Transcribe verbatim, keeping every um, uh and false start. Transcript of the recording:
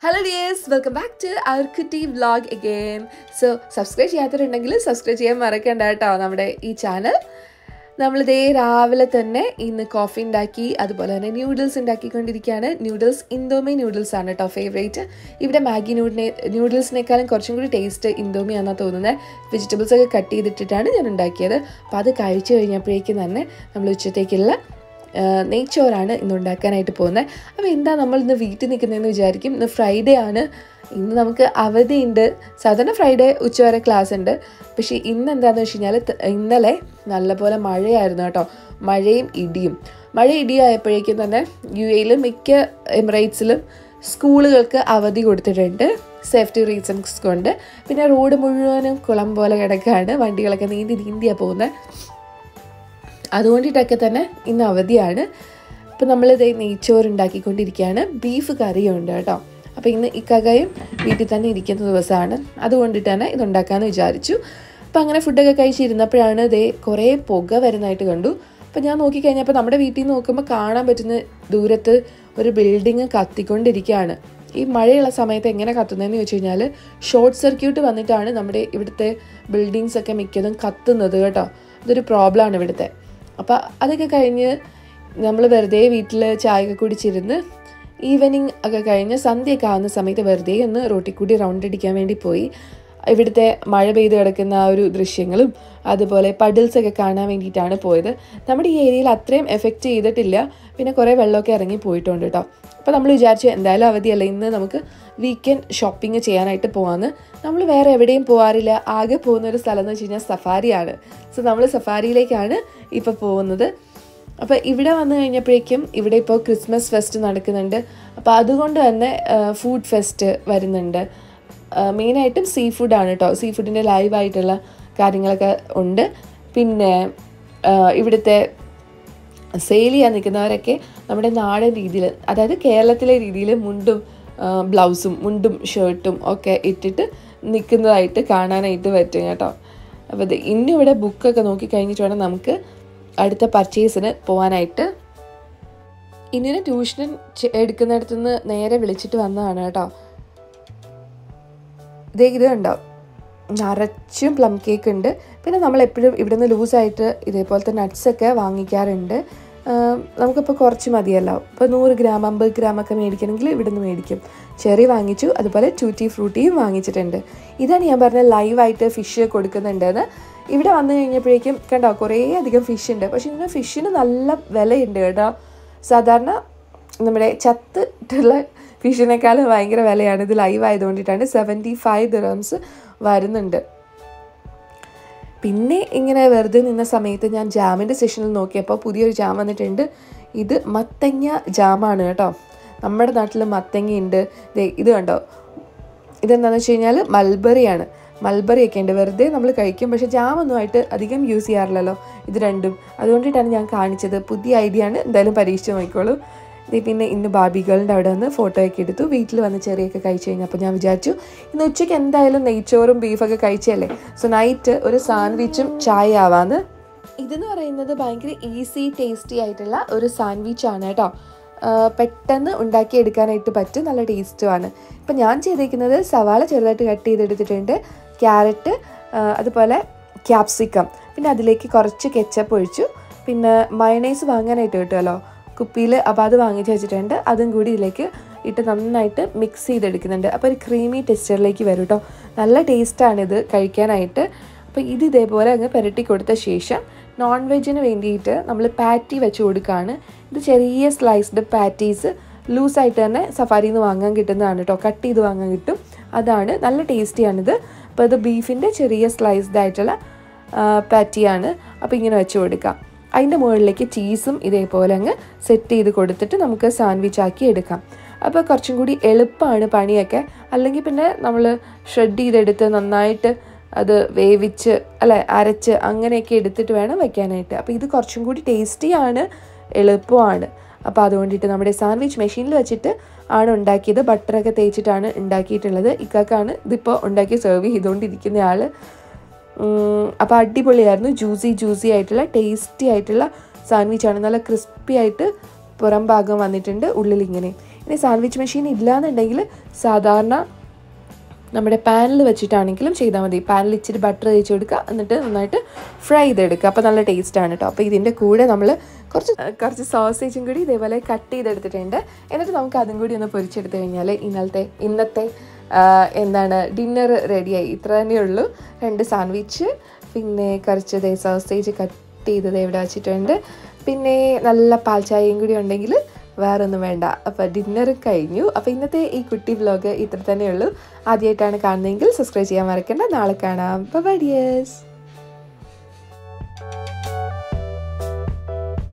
Hello dears, welcome back to our cutie vlog again. So subscribe ചെയ്യാത്തവരുണ്ടെങ്കിൽ subscribe ചെയ്യാൻ മറക്കണ്ട കേട്ടോ നമ്മുടെ ഈ ചാനൽ. നമ്മളിതേ രാവിലെ തന്നെ ഇന്ന് കോഫി ഉണ്ടാക്കി, അതുപോലെ തന്നെ ന്യൂഡിൽസ് ഉണ്ടാക്കിക്കൊണ്ടിരിക്കുകയാണ്. ന്യൂഡിൽസ് ഇന്തോമി ന്യൂഡിൽസ് ആണ് കേട്ടോ ഫേവറേറ്റ്. ഇവിടെ മാഗി നൂഡിനെ ന്യൂഡിൽസിനേക്കാളും കുറച്ചും കൂടി ടേസ്റ്റ് ഇന്തോമി ആണെന്നാണ് തോന്നുന്നത്. വെജിറ്റബിൾസ് ഒക്കെ കട്ട് ചെയ്തിട്ടിട്ടാണ് ഞാൻ ഉണ്ടാക്കിയത്. അപ്പോൾ അത് കഴിച്ചു കഴിഞ്ഞപ്പോഴേക്കും തന്നെ നമ്മൾ ഉച്ചത്തേക്കുള്ള നെയ്ച്ചോറാണ് ഇന്ന് ഉണ്ടാക്കാനായിട്ട് പോകുന്നത്. അപ്പോൾ എന്താ നമ്മൾ ഇന്ന് വീട്ടിൽ നിൽക്കുന്നതെന്ന് വിചാരിക്കും. ഇന്ന് ഫ്രൈഡേ ആണ്, ഇന്ന് നമുക്ക് അവധിയുണ്ട്. സാധാരണ ഫ്രൈഡേ ഉച്ചവരെ ക്ലാസ് ഉണ്ട്. പക്ഷേ ഇന്ന് എന്താണെന്ന് വെച്ച് കഴിഞ്ഞാൽ ഇന്നലെ നല്ലപോലെ മഴയായിരുന്നു കേട്ടോ. മഴയും ഇടിയും മഴ ഇടിയും ആയപ്പോഴേക്കും തന്നെ യു എയിലും മിക്ക എമിറേറ്റ്സിലും സ്കൂളുകൾക്ക് അവധി കൊടുത്തിട്ടുണ്ട് സേഫ്റ്റി റീസൺസ് കൊണ്ട്. പിന്നെ റോഡ് മുഴുവനും കുളം പോലെ കിടക്കുകയാണ്, വണ്ടികളൊക്കെ നീന്തി നീന്തിയാണ് പോകുന്നത്. അതുകൊണ്ടിട്ടൊക്കെ തന്നെ ഇന്ന് അവധിയാണ്. അപ്പോൾ നമ്മളിത് നെയ്ച്ചോറ് ഉണ്ടാക്കിക്കൊണ്ടിരിക്കുകയാണ്. ബീഫ് കറിയുണ്ട് കേട്ടോ. അപ്പോൾ ഇന്ന് ഇക്കകയും വീട്ടിൽ തന്നെ ഇരിക്കുന്ന ദിവസമാണ്, അതുകൊണ്ടിട്ട് തന്നെ ഇതുണ്ടാക്കാമെന്ന് വിചാരിച്ചു. അപ്പോൾ അങ്ങനെ ഫുഡൊക്കെ കഴിച്ചിരുന്നപ്പോഴാണ് ഇതേ കുറേ പുക വരുന്നതായിട്ട് കണ്ടു. അപ്പോൾ ഞാൻ നോക്കിക്കഴിഞ്ഞപ്പോൾ നമ്മുടെ വീട്ടിൽ നിന്ന് നോക്കുമ്പോൾ കാണാൻ പറ്റുന്ന ദൂരത്ത് ഒരു ബിൽഡിങ് കത്തിക്കൊണ്ടിരിക്കുകയാണ്. ഈ മഴയുള്ള സമയത്ത് എങ്ങനെ കത്തുന്നതെന്ന് ചോദിച്ചു കഴിഞ്ഞാൽ ഷോർട്ട് സർക്യൂട്ട് വന്നിട്ടാണ് നമ്മുടെ ഇവിടുത്തെ ബിൽഡിങ്സ് ഒക്കെ മിക്കതും കത്തുന്നത് കേട്ടോ. ഇതൊരു പ്രോബ്ലമാണ് ഇവിടുത്തെ. അപ്പോൾ അതൊക്കെ കഴിഞ്ഞ് നമ്മൾ വെറുതെ വീട്ടിൽ ചായയൊക്കെ കുടിച്ചിരുന്ന് ഈവനിങ് ഒക്കെ കഴിഞ്ഞ് സന്ധ്യയൊക്കെ ആവുന്ന സമയത്ത് വെറുതെ ഒന്ന് റോട്ടിൽ കൂടി റൗണ്ട് അടിക്കാൻ വേണ്ടി പോയി. ഇവിടുത്തെ മഴ പെയ്ത് കിടക്കുന്ന ആ ഒരു ദൃശ്യങ്ങളും അതുപോലെ പഡിൽസൊക്കെ കാണാൻ വേണ്ടിയിട്ടാണ് പോയത്. നമ്മുടെ ഈ ഏരിയയിൽ അത്രയും എഫക്റ്റ് ചെയ്തിട്ടില്ല, പിന്നെ കുറേ വെള്ളമൊക്കെ ഇറങ്ങി പോയിട്ടുണ്ട് കേട്ടോ. അപ്പോൾ നമ്മൾ വിചാരിച്ചു എന്തായാലും അവധിയല്ല, ഇന്ന് നമുക്ക് വീക്കെൻഡ് ഷോപ്പിംഗ് ചെയ്യാനായിട്ട് പോകാമെന്ന്. നമ്മൾ വേറെ എവിടെയും പോകാറില്ല, ആകെ പോകുന്നൊരു സ്ഥലം എന്ന് വെച്ച് കഴിഞ്ഞാൽ സഫാരിയാണ്. സോ നമ്മൾ സഫാരിയിലേക്കാണ് ഇപ്പോൾ പോകുന്നത്. അപ്പോൾ ഇവിടെ വന്നു കഴിഞ്ഞപ്പോഴേക്കും ഇവിടെ ഇപ്പോൾ ക്രിസ്മസ് ഫെസ്റ്റ് നടക്കുന്നുണ്ട്. അപ്പോൾ അതുകൊണ്ട് തന്നെ ഫുഡ് ഫെസ്റ്റ് വരുന്നുണ്ട്. മെയിനായിട്ടും സീ ഫുഡാണ് കേട്ടോ. സീ ഫുഡിൻ്റെ ലൈവായിട്ടുള്ള കാര്യങ്ങളൊക്കെ ഉണ്ട്. പിന്നെ ഇവിടുത്തെ സെയിൽ ചെയ്യാൻ നിൽക്കുന്നവരൊക്കെ നമ്മുടെ നാടൻ രീതിയിൽ, അതായത് കേരളത്തിലെ രീതിയിൽ മുണ്ടും ബ്ലൗസും മുണ്ടും ഷർട്ടും ഒക്കെ ഇട്ടിട്ട് നിൽക്കുന്നതായിട്ട് കാണാനായിട്ട് പറ്റും കേട്ടോ. അപ്പോൾ ഇത് ഇന്നും ഇവിടെ ബുക്കൊക്കെ നോക്കി കഴിഞ്ഞിട്ട് വേണം നമുക്ക് അടുത്ത പർച്ചേസിന് പോകാനായിട്ട്. ഇന്നിന് ട്യൂഷൻ എടുക്കുന്നിടത്തുനിന്ന് നേരെ വിളിച്ചിട്ട് വന്നതാണ് കേട്ടോ. ഇതേ ഇത് കണ്ടോ, നിറച്ചും പ്ലം കേക്ക് ഉണ്ട്. പിന്നെ നമ്മളെപ്പോഴും ഇവിടെ നിന്ന് ലൂസായിട്ട് ഇതേപോലത്തെ നട്ട്സൊക്കെ വാങ്ങിക്കാറുണ്ട്. നമുക്കിപ്പോൾ കുറച്ച് മതിയല്ലോ. ഇപ്പോൾ നൂറ് ഗ്രാം അമ്പത് ഗ്രാമൊക്കെ മേടിക്കണമെങ്കിൽ ഇവിടെ നിന്ന് മേടിക്കും. ചെറി വാങ്ങിച്ചു, അതുപോലെ ടൂറ്റി ഫ്രൂട്ടിയും വാങ്ങിച്ചിട്ടുണ്ട്. ഇതാണ് ഞാൻ പറഞ്ഞ ലൈവായിട്ട് ഫിഷ് കൊടുക്കുന്നുണ്ടെന്ന്. ഇവിടെ വന്നു കഴിഞ്ഞപ്പോഴേക്കും കണ്ടോ കുറേ അധികം ഫിഷ് ഉണ്ട്. പക്ഷേ ഇന്ന് ഫിഷിന് നല്ല വിലയുണ്ട് കേട്ടോ. സാധാരണ നമ്മുടെ ചത്തിട്ടുള്ള ഫിഷിനേക്കാളും ഭയങ്കര വിലയാണ്. ഇത് ലൈവ് ആയതുകൊണ്ടിട്ടാണ് സെവൻറ്റി ഫൈവ് ദിറംസ് വരുന്നുണ്ട്. പിന്നെ ഇങ്ങനെ വെറുതെ നിന്ന സമയത്ത് ഞാൻ ജാമിൻ്റെ സെഷനിൽ നോക്കിയപ്പോൾ പുതിയൊരു ജാം വന്നിട്ടുണ്ട്. ഇത് മത്തങ്ങ ജാമാണ് കേട്ടോ. നമ്മുടെ നാട്ടിൽ മത്തങ്ങയുണ്ട്. ഇത് കണ്ടോ, ഇതെന്താണെന്ന് വെച്ച് കഴിഞ്ഞാൽ മൽബറിയാണ്. മൽബറിയൊക്കെ ഉണ്ട്, വെറുതെ നമ്മൾ കഴിക്കും. പക്ഷേ ജാമൊന്നുമായിട്ട് അധികം യൂസ് ചെയ്യാറില്ലല്ലോ ഇത് രണ്ടും. അതുകൊണ്ടിട്ടാണ് ഞാൻ കാണിച്ചത്. പുതിയ ഐഡിയ ആണ്, എന്തായാലും പരീക്ഷിച്ച് നോക്കിക്കോളൂ. പിന്നെ ഇന്ന് ബാബി ഗേളിൻ്റെ അവിടെ വന്ന് ഫോട്ടോയൊക്കെ എടുത്തു. വീട്ടിൽ വന്ന് ചെറിയൊക്കെ കഴിച്ച് കഴിഞ്ഞപ്പോൾ ഞാൻ വിചാരിച്ചു ഇന്ന് ഉച്ചയ്ക്ക് എന്തായാലും നെയ്ച്ചോറും ബീഫൊക്കെ കഴിച്ചല്ലേ, സോ നൈറ്റ് ഒരു സാൻഡ്വിച്ചും ചായ ആവാന്ന്. ഇതെന്ന് പറയുന്നത് ഭയങ്കര ഈസി ടേസ്റ്റി ആയിട്ടുള്ള ഒരു സാൻഡ്വിച്ചാണ് കേട്ടോ. പെട്ടെന്ന് ഉണ്ടാക്കിയെടുക്കാനായിട്ട് പറ്റും, നല്ല ടേസ്റ്റുമാണ്. ഇപ്പം ഞാൻ ചെയ്തിരിക്കുന്നത് സവാള ചെറുതായിട്ട് കട്ട് ചെയ്തെടുത്തിട്ടുണ്ട്, ക്യാരറ്റ്, അതുപോലെ ക്യാപ്സിക്കം, പിന്നെ അതിലേക്ക് കുറച്ച് കെച്ചപ്പ് ഒഴിച്ചു. പിന്നെ മയണൈസ് വാങ്ങാനായിട്ട് കിട്ടുമല്ലോ കുപ്പിയിൽ, അപ്പോൾ അത് വാങ്ങിച്ച് വെച്ചിട്ടുണ്ട്. അതും കൂടി ഇതിലേക്ക് ഇട്ട് നന്നായിട്ട് മിക്സ് ചെയ്തെടുക്കുന്നുണ്ട്. അപ്പോൾ ഒരു ക്രീമി ടെക്സ്ചറിലേക്ക് വരും കേട്ടോ. നല്ല ടേസ്റ്റാണിത് കഴിക്കാനായിട്ട്. അപ്പോൾ ഇത് ഇതേപോലെ അങ്ങ് പുരട്ടി കൊടുത്ത ശേഷം നോൺ വെജിന് വേണ്ടിയിട്ട് നമ്മൾ പാറ്റി വെച്ച് കൊടുക്കുകയാണ്. ഇത് ചെറിയ സ്ലൈസ്ഡ് പാറ്റീസ് ലൂസായിട്ട് തന്നെ സഫാരിയിൽ നിന്ന് വാങ്ങാൻ കിട്ടുന്നതാണ് കേട്ടോ. കട്ട് ചെയ്ത് വാങ്ങാൻ കിട്ടും, അതാണ് നല്ല ടേസ്റ്റിയാണിത്. അപ്പോൾ ഇത് ബീഫിൻ്റെ ചെറിയ സ്ലൈസ്ഡ് ആയിട്ടുള്ള പാറ്റിയാണ്. അപ്പോൾ ഇങ്ങനെ വെച്ച് കൊടുക്കാം. അതിൻ്റെ മുകളിലേക്ക് ചീസും ഇതേപോലെ അങ്ങ് സെറ്റ് ചെയ്ത് കൊടുത്തിട്ട് നമുക്ക് സാൻഡ്വിച്ച് ആക്കി എടുക്കാം. അപ്പോൾ കുറച്ചും കൂടി എളുപ്പമാണ് പണിയൊക്കെ. അല്ലെങ്കിൽ പിന്നെ നമ്മൾ ഷ്രെഡ് ചെയ്തെടുത്ത് നന്നായിട്ട് അത് വേവിച്ച് അല്ലെ അരച്ച് അങ്ങനെയൊക്കെ എടുത്തിട്ട് വേണം വയ്ക്കാനായിട്ട്. അപ്പോൾ ഇത് കുറച്ചും കൂടി ടേസ്റ്റിയാണ്, എളുപ്പമാണ്. അപ്പോൾ അതുകൊണ്ടിട്ട് നമ്മുടെ സാൻഡ്വിച്ച് മെഷീനിൽ വെച്ചിട്ട് ആണ് ഉണ്ടാക്കിയത്. ബട്ടറൊക്കെ തേച്ചിട്ടാണ് ഉണ്ടാക്കിയിട്ടുള്ളത്. ഇക്കാക്കാണ് ഇതിപ്പോൾ ഉണ്ടാക്കി സെർവ് ചെയ്തുകൊണ്ടിരിക്കുന്ന ആൾ. അപ്പോൾ അടിപൊളിയായിരുന്നു. ജ്യൂസി ജ്യൂസി ആയിട്ടുള്ള ടേസ്റ്റി ആയിട്ടുള്ള സാൻഡ്വിച്ചാണ്. നല്ല ക്രിസ്പി ആയിട്ട് പുറം ഭാഗം വന്നിട്ടുണ്ട്, ഉള്ളിലിങ്ങനെ. ഇനി സാൻഡ്വിച്ച് മെഷീൻ ഇല്ലയെന്നുണ്ടെങ്കിൽ സാധാരണ നമ്മുടെ പാനിൽ വെച്ചിട്ടാണെങ്കിലും ചെയ്താൽ മതി. പാനിൽ ഇച്ചിരി ബട്ടർ തേച്ച് കൊടുക്കുക, എന്നിട്ട് നന്നായിട്ട് ഫ്രൈ ചെയ്തെടുക്കുക. അപ്പോൾ നല്ല ടേസ്റ്റാണ് കേട്ടോ. അപ്പോൾ ഇതിൻ്റെ കൂടെ നമ്മൾ കുറച്ച് കുറച്ച് സോസേജും കൂടി ഇതേപോലെ കട്ട് ചെയ്തെടുത്തിട്ടുണ്ട്. എന്നിട്ട് നമുക്ക് അതും കൂടി ഒന്ന് പൊരിച്ചെടുത്ത് കഴിഞ്ഞാൽ ഇന്നലത്തെ ഇന്നത്തെ എന്താണ് ഡിന്നർ റെഡിയായി. ഇത്ര തന്നെയുള്ളൂ. രണ്ട് സാൻഡ്വിച്ച്, പിന്നെ കുറച്ച് ദേ സോസേജ് കട്ട് ചെയ്തത് ഇവിടെ വെച്ചിട്ടുണ്ട്. പിന്നെ നല്ല പാൽച്ചായയും കൂടി ഉണ്ടെങ്കിൽ വേറെ ഒന്നും വേണ്ട. അപ്പോൾ ഡിന്നർ കഴിഞ്ഞു. അപ്പോൾ ഇന്നത്തെ ഈ കുട്ടി വ്ലോഗ് ഇത്ര തന്നെയുള്ളൂ. ആദ്യമായിട്ടാണ് കാണുന്നതെങ്കിൽ സബ്സ്ക്രൈബ് ചെയ്യാൻ മറക്കണ്ട. നാളെ കാണാം. Bye dears.